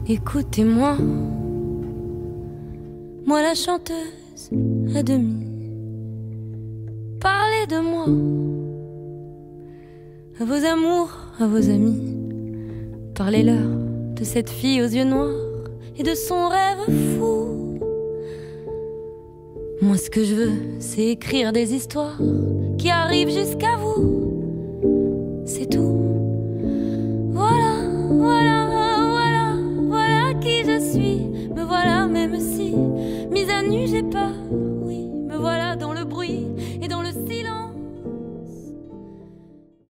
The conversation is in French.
Écoutez-moi, moi la chanteuse à demi. Parlez de moi, à vos amours, à vos amis. Parlez-leur de cette fille aux yeux noirs et de son rêve fou. Moi ce que je veux, c'est écrire des histoires qui arrivent jusqu'à vous. C'est tout. Voilà, voilà, voilà, voilà qui je suis. Me voilà même si, mise à nu, j'ai